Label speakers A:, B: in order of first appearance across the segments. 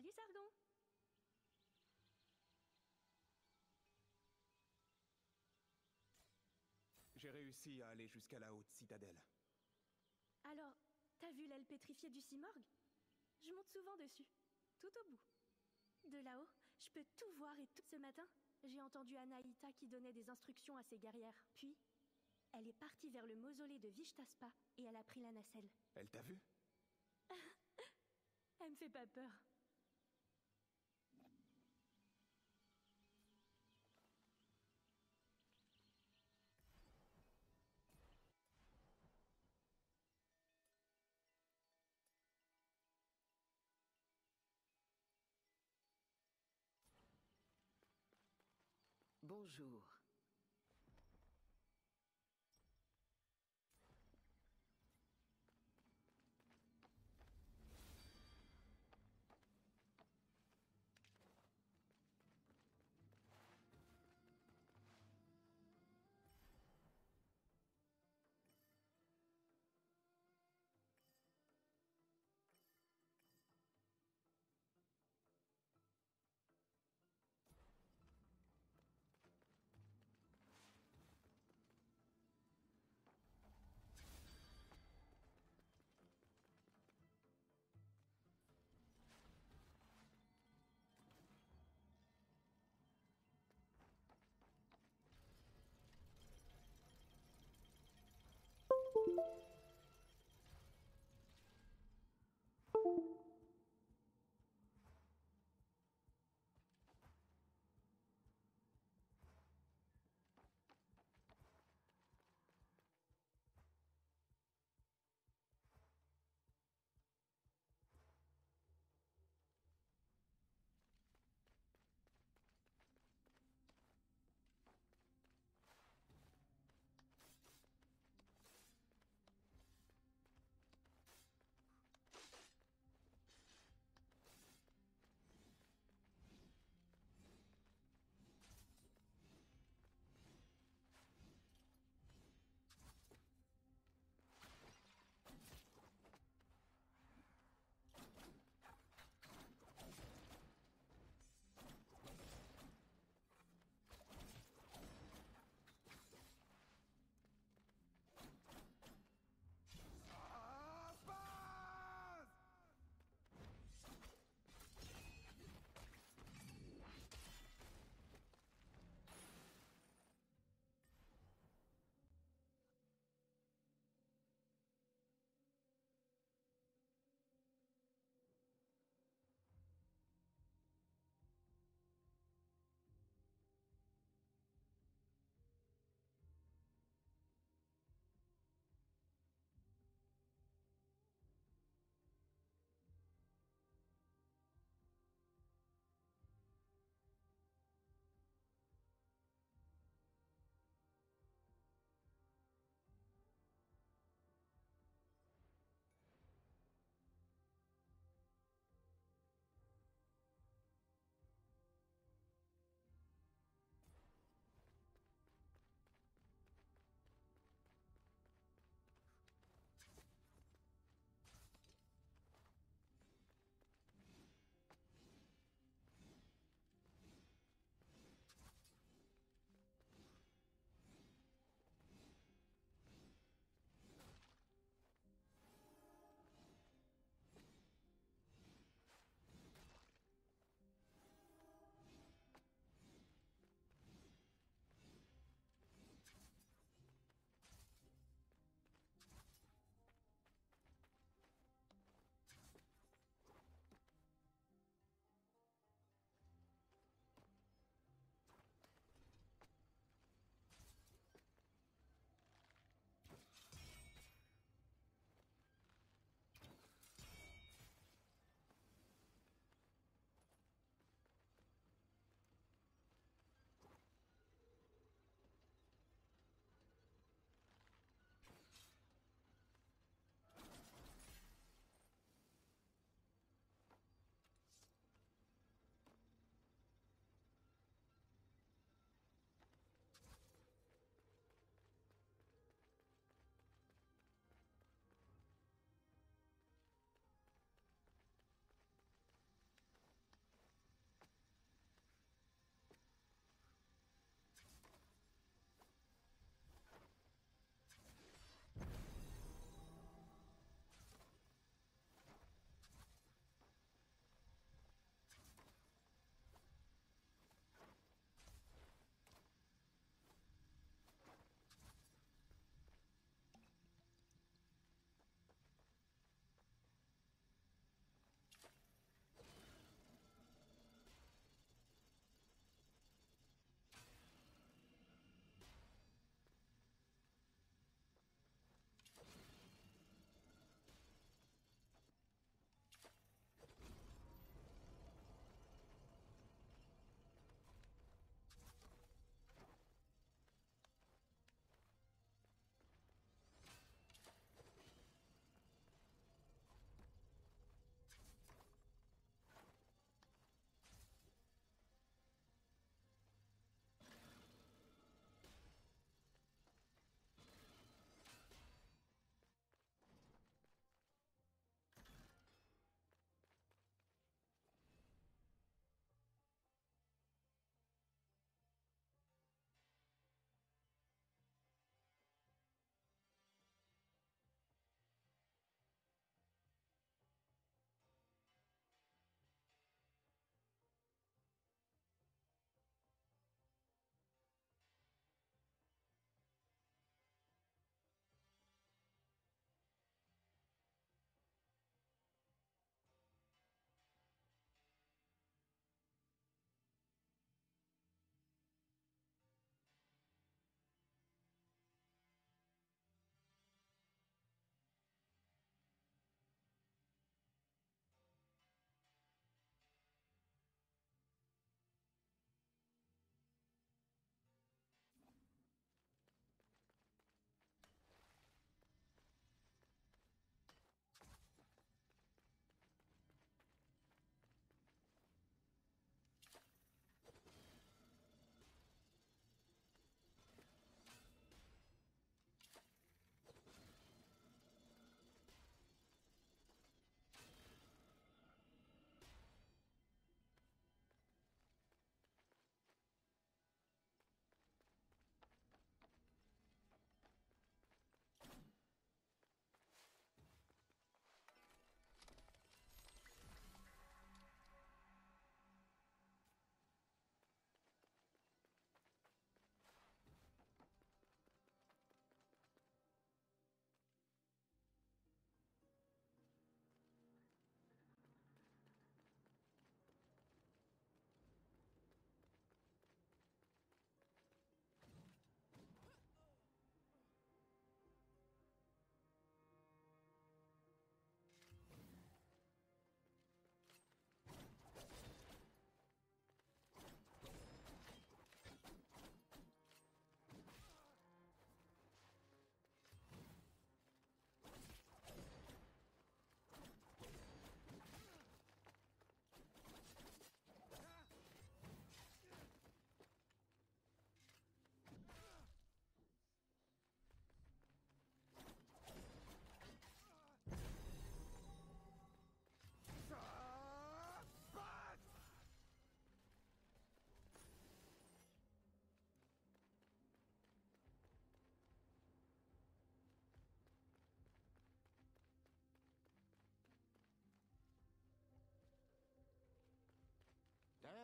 A: Salut Sargon.
B: J'ai réussi à aller jusqu'à la haute citadelle.
A: Alors, t'as vu l'aile pétrifiée du Simorgue? Je monte souvent dessus, tout au bout. De là-haut, je peux tout voir et tout. Ce matin, j'ai entendu Anaïta qui donnait des instructions à ses guerrières. Puis, elle est partie vers le mausolée de Vishtaspa et elle a pris la nacelle.
B: Elle t'a vu?
A: Elle me fait pas peur.
C: Bonjour.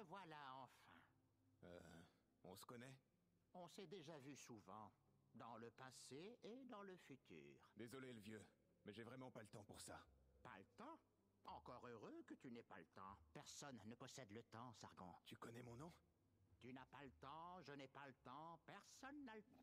C: voilà enfin.
B: On se connaît?
C: On s'est déjà vu souvent, dans le passé et dans le futur.
B: Désolé, le vieux, mais j'ai vraiment pas le temps pour ça.
C: Pas le temps? Encore heureux que tu n'aies pas le temps. Personne ne possède le temps, Sargon.
B: Tu connais mon nom?
C: Tu n'as pas le temps, je n'ai pas le temps, personne n'a le temps.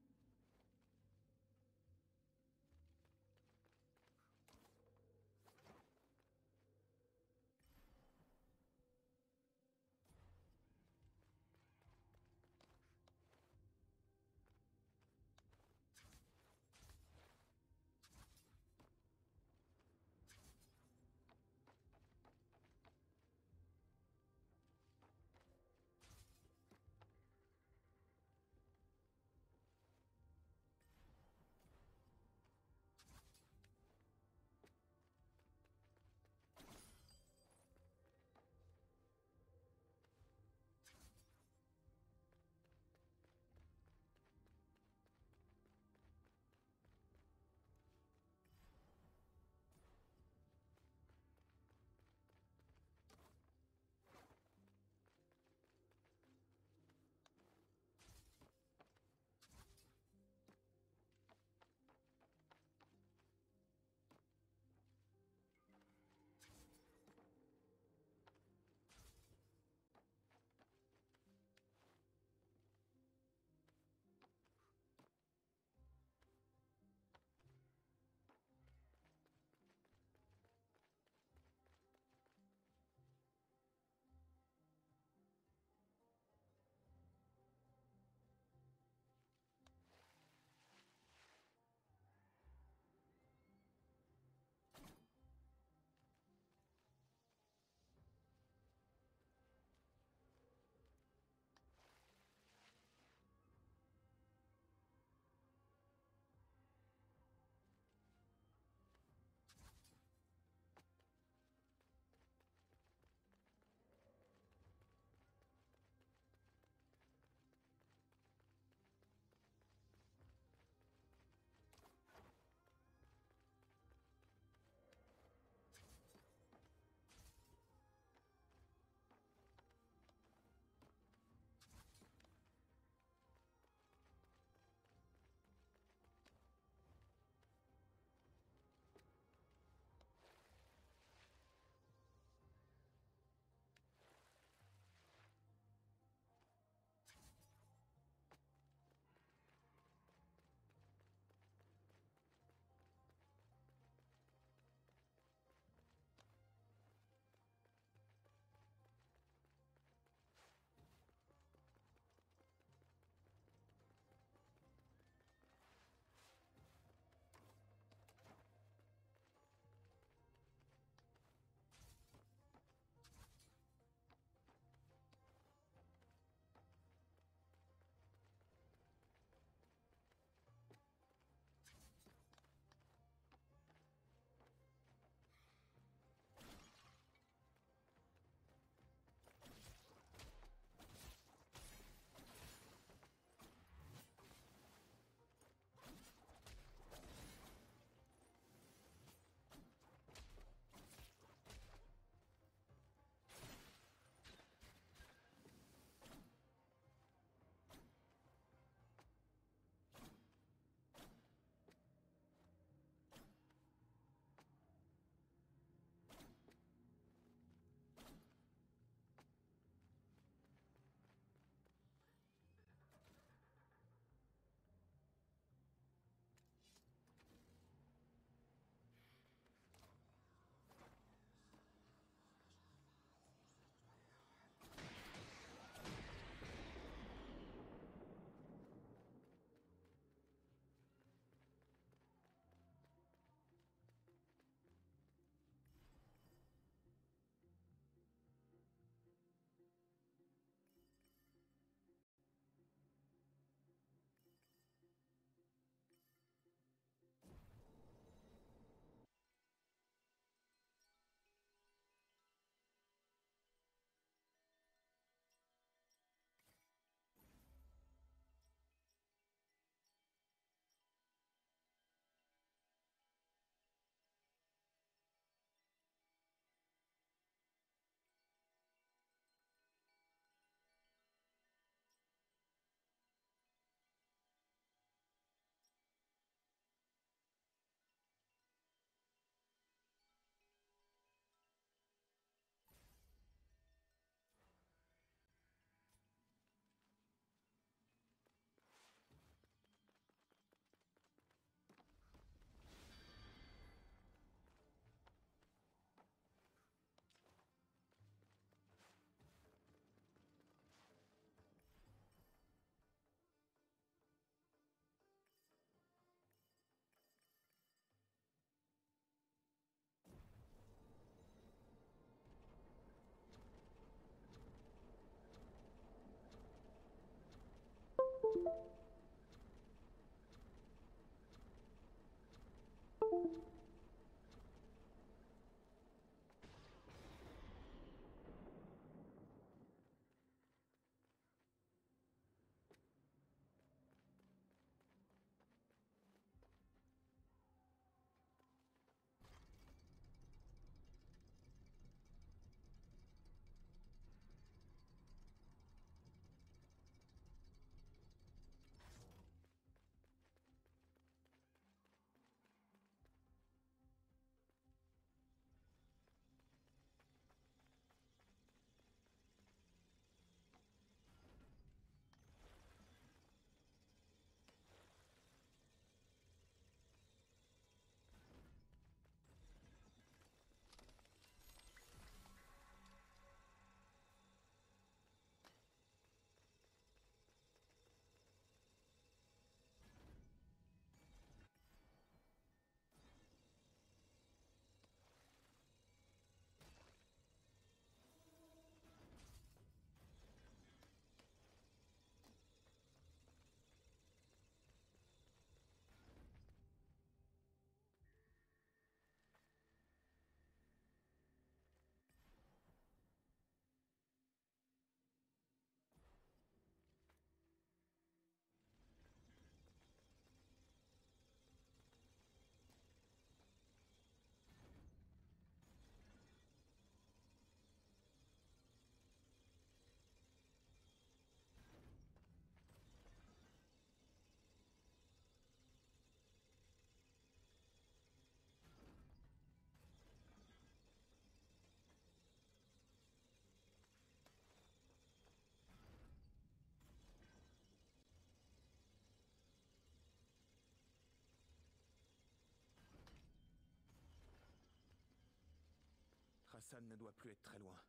B: Hassan ne doit plus être très loin.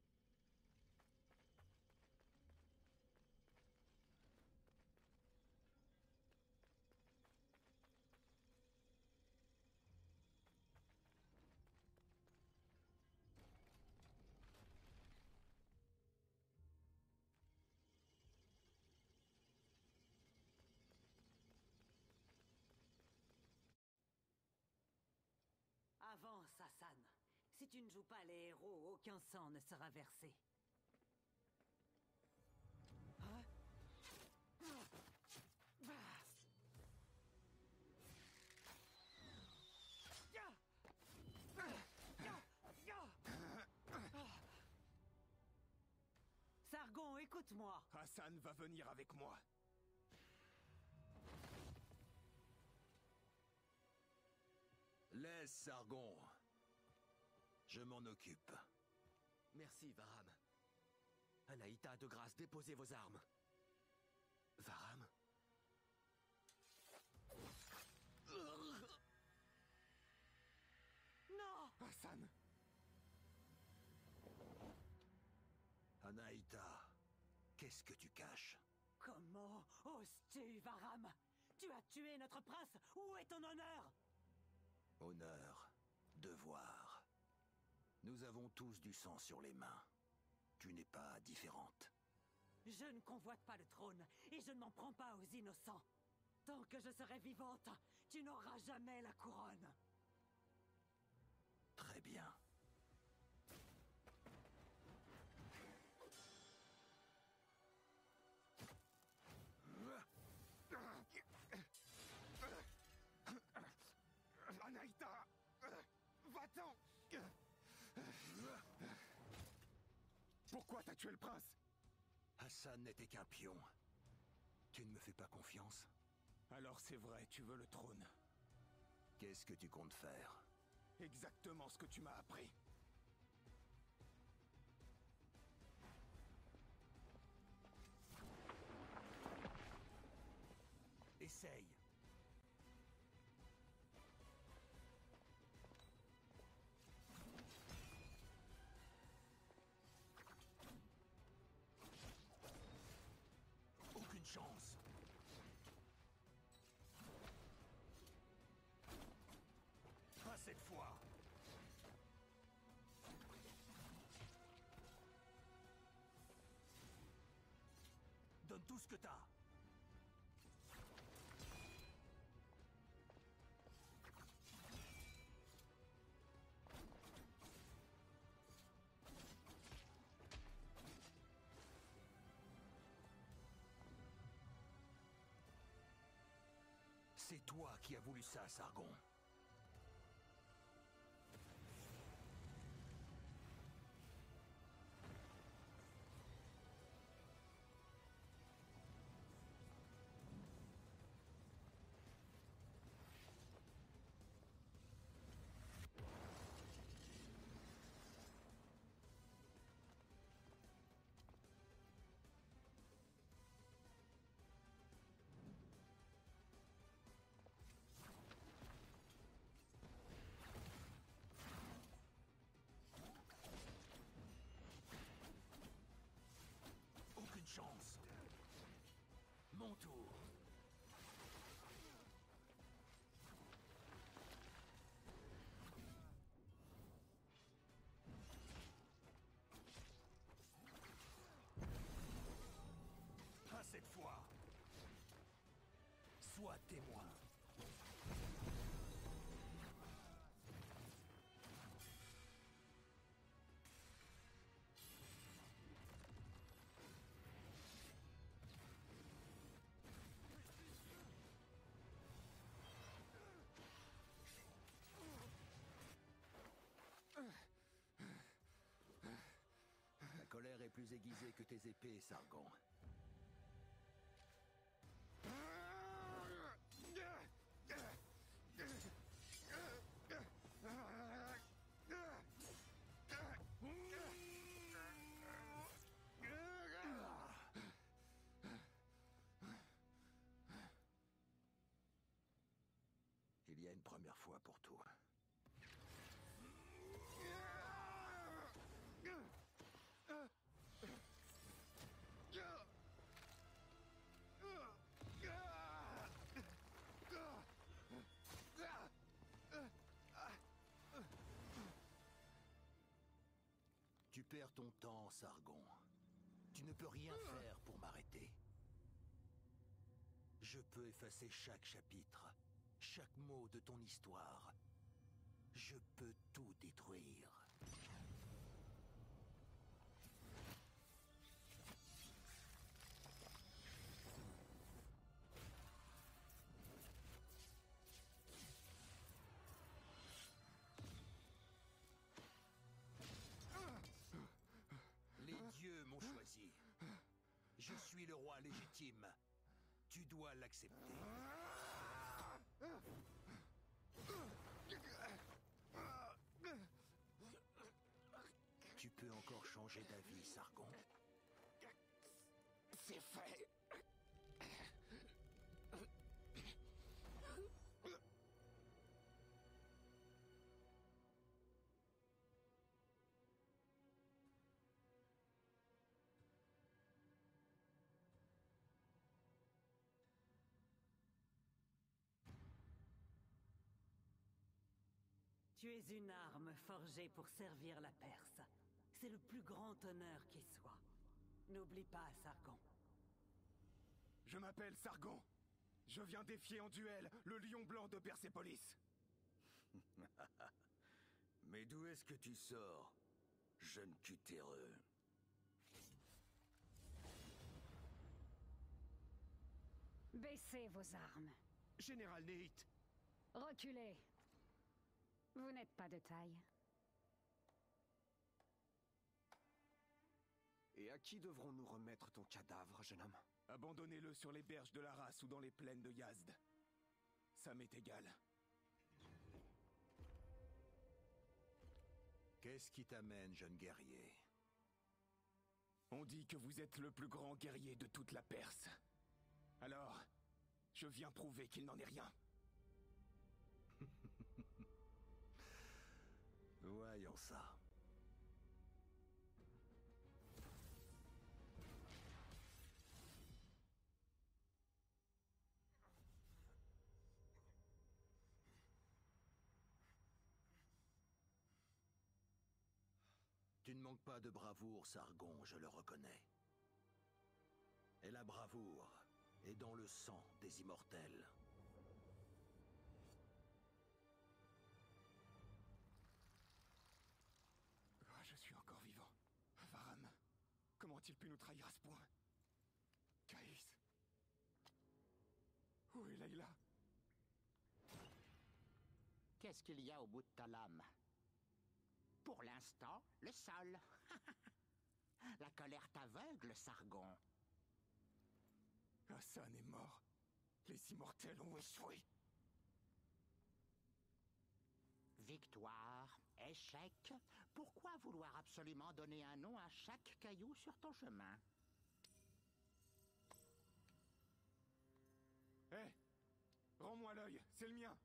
D: Avance, Hassan. Si tu ne joues pas les héros, aucun sang ne sera versé. Hein? Sargon, écoute-moi.
B: Hassan va venir avec moi.
E: Laisse Sargon. Je m'en occupe.
F: Merci, Varam. Anaïta, de grâce, déposez vos armes. Varam?
D: Non!
B: Hassan!
E: Anaïta, qu'est-ce que tu caches?
D: Comment oses-tu, Varam? Tu as tué notre prince! Où est ton honneur?
E: Honneur, devoir. Nous avons tous du sang sur les mains. Tu n'es pas différente.
D: Je ne convoite pas le trône, et je ne m'en prends pas aux innocents. Tant que je serai vivante, tu n'auras jamais la couronne.
E: Très bien.
B: Anaïta! Va-t'en! Pourquoi t'as tué le prince?
E: Hassan n'était qu'un pion. Tu ne me fais pas confiance?
B: Alors c'est vrai, tu veux le trône.
E: Qu'est-ce que tu comptes faire?
B: Exactement ce que tu m'as appris.
E: Essaye. Aucune chance. Pas cette fois. Donne tout ce que t'as. C'est toi qui as voulu ça, Sargon. Aucune chance. Mon tour. Pas cette fois. Sois témoin. La colère est plus aiguisée que tes épées, Sargon. Il y a une première fois pour tout. perds ton temps, Sargon. Tu ne peux rien faire pour m'arrêter. Je peux effacer chaque chapitre, chaque mot de ton histoire. Je peux tout détruire. Les dieux m'ont choisi. Je suis le roi légitime. Tu dois l'accepter. Tu peux encore changer d'avis, Sargon.
B: C'est fait.
D: Tu es une arme forgée pour servir la Perse. C'est le plus grand honneur qui soit. N'oublie pas, Sargon.
B: Je m'appelle Sargon. Je viens défier en duel le lion blanc de Persépolis.
E: Mais d'où est-ce que tu sors, jeune cutéreux?
G: Baissez vos armes.
F: Général Nehit,
G: Reculez. Vous n'êtes pas de taille.
F: et à qui devrons-nous remettre ton cadavre, jeune homme?
B: Abandonnez-le sur les berges de l'Arras ou dans les plaines de Yazd. Ça m'est égal.
E: Qu'est-ce qui t'amène, jeune guerrier?
B: On dit que vous êtes le plus grand guerrier de toute la Perse. Alors, je viens prouver qu'il n'en est rien.
E: Voyons ça. Tu ne manques pas de bravoure, Sargon, je le reconnais. Et la bravoure est dans le sang des immortels.
B: Oh, je suis encore vivant. Varam, comment a-t-il pu nous trahir à ce point? Caïs. Où est Layla?
C: Qu'est-ce qu'il y a au bout de ta lame? Pour l'instant, le sol. La colère t'aveugle, Sargon.
B: Hassan est mort. Les immortels ont échoué.
C: Victoire, échec. Pourquoi vouloir absolument donner un nom à chaque caillou sur ton chemin?
B: Hé, rends-moi l'œil, c'est le mien.